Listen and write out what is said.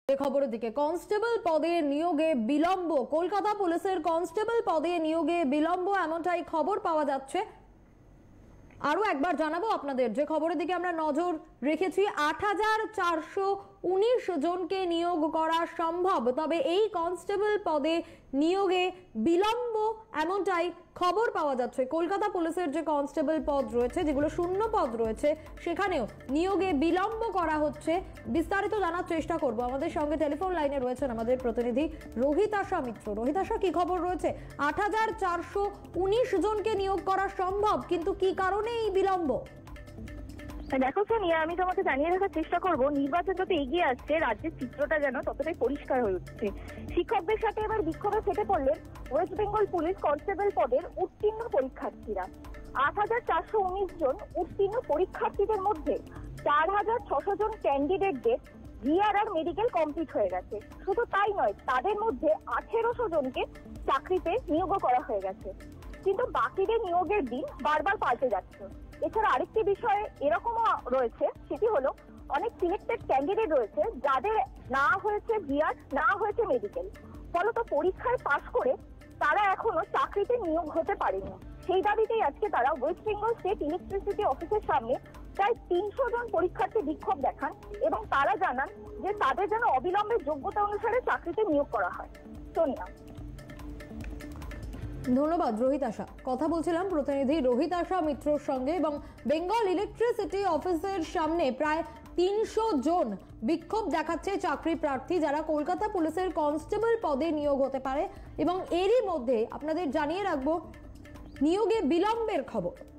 খবরের দিকে কনস্টেবল পদে নিয়োগে বিলম্ব, কলকাতা পুলিশের কনস্টেবল পদে নিয়োগে বিলম্ব এমনটাই খবর পাওয়া যাচ্ছে। আরো একবার জানাবো আপনাদের যে খবরের দিকে আমরা নজর রেখেছি, ৮,৪১৯ জনকে নিয়োগ করা সম্ভব, তবে এই কনস্টেবল পদে নিয়োগে বিলম্ব এমনটাই খবর পাওয়া যাচ্ছে। কলকাতা পুলিশের যে কনস্টেবল পদ রয়েছে, যেগুলো শূন্য পদ রয়েছে, সেখানেও নিয়োগে বিলম্ব করা হচ্ছে। বিস্তারিত জানার চেষ্টা করব। আমাদের সঙ্গে টেলিফোন লাইনে রয়েছেন আমাদের প্রতিনিধি রোহিতাশা মিত্র। রোহিতাশা, কি খবর রয়েছে? ৮,৪১৯ জনকে নিয়োগ করা সম্ভব, কিন্তু কি কারণে এই বিলম্ব? দেখো সোনিয়া, আমি তোমাকে জানিয়ে রাখার চেষ্টা করব, নির্বাচন যত এগিয়ে আসছে রাজ্যের চিত্রটা যেন ততটাই পরিষ্কার হয়ে উঠছে। শিক্ষকদের সাথে এবার বিক্ষোভে ফেটে পড়লেন ওয়েস্ট বেঙ্গল পুলিশ কনস্টেবল পদের উত্তীর্ণ পরীক্ষার্থীরা। ৮,৪১৯ জন উত্তীর্ণ পরীক্ষার্থীদের মধ্যে ৪,৬০০ জন ক্যান্ডিডেটদের জিআরআর মেডিকেল কমপ্লিট হয়ে গেছে। শুধু তাই নয়, তাদের মধ্যে ১৮০০ জনকে চাকরিতে নিয়োগ করা হয়ে গেছে, কিন্তু বাকিদের নিয়োগের দিন বারবার পাল্টে যাচ্ছে। এছাড়া আরেকটি বিষয় এরকমও রয়েছে, সেটি হলো অনেক সিলেক্টেড ক্যান্ডিডেট রয়েছে যাদের না হয়েছে জিআর, না হয়েছে মেডিকেল, ফলত পরীক্ষায় পাশ করে তারা এখনো চাকরিতে নিয়োগ হতে পারেনি। সেই দাবিতেই আজকে তারা ওয়েস্ট বেঙ্গল স্টেট ইলেকট্রিসিটি অফিসের সামনে প্রায় ৩০০ জন পরীক্ষার্থী বিক্ষোভ দেখান এবং তারা জানান যে তাদের যেন অবিলম্বে যোগ্যতা অনুসারে চাকরিতে নিয়োগ করা হয়। সোনিয়া, ধন্যবাদ রোহিতাশা। কথা বলছিলাম প্রতিনিধি রোহিতাশা মিত্রর সঙ্গে। এবং বেঙ্গল ইলেকট্রিসিটি অফিসের সামনে প্রায় ৩০০ জন বিক্ষোভ দেখাচ্ছে চাকরি প্রার্থী, যারা কলকাতা পুলিশের কনস্টেবল পদে নিয়োগ হতে পারে। এবং এরই মধ্যে আপনাদের জানিয়ে রাখবো নিয়োগে বিলম্বের খবর।